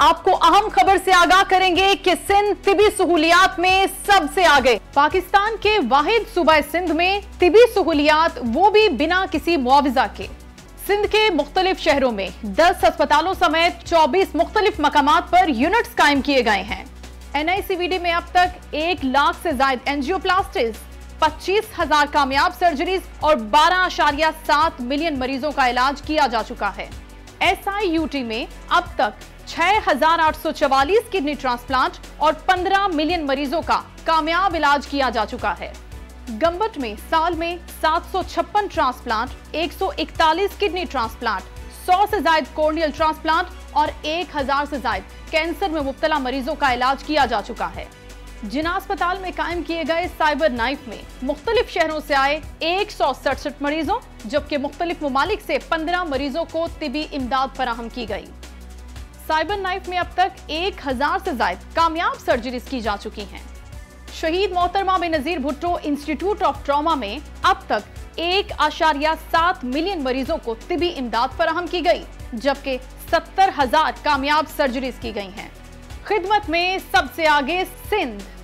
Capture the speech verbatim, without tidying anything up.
आपको अहम खबर से आगाह करेंगे कि सिंध तिबी सहूलियात में सबसे आगे। पाकिस्तान के वाहिद सूबा सिंध में तिबी सहूलियात, वो भी बिना किसी मुआवजा के। सिंध के मुख्तलिफ शहरों में दस अस्पतालों समेत चौबीस मुख्तलिफ मकामात पर यूनिट्स कायम किए गए हैं। N I C V D में अब तक एक लाख से ज्यादा एंजियोप्लास्टीज, पच्चीस हजार कामयाब सर्जरीज और बारह आशारिया सात मिलियन मरीजों का इलाज किया जा चुका है। एस आई यू टी में अब तक छह हजार आठ सौ चवालीस किडनी ट्रांसप्लांट और पंद्रह मिलियन मरीजों का कामयाब इलाज किया जा चुका है। गंबट में साल में सात सौ छप्पन ट्रांसप्लांट, एक सौ इकतालीस किडनी ट्रांसप्लांट, सौ से ज्यादा कॉर्नियल ट्रांसप्लांट और एक हजार से ज्यादा कैंसर में मुब्तला मरीजों का इलाज किया जा चुका है। जिना अस्पताल में कायम किए गए साइबर नाइफ में मुख्तलिफ शहरों से आए एक सौ सड़सठ मरीजों, जबकि मुख्तलिफ ममालिक से पंद्रह मरीजों को तिबी इमदाद फराहम की गई। साइबर नाइफ में अब तक एक हजार से ज्यादा कामयाब सर्जरीज की जा चुकी हैं। शहीद मोहतरमा Benazir Bhutto institute of trauma में अब तक एक आशारिया सात मिलियन मरीजों को तिबी इमदाद फराहम की गई, जबकि सत्तर हजार कामयाब सर्जरीज की गई हैं। खिदमत में सबसे आगे सिंध।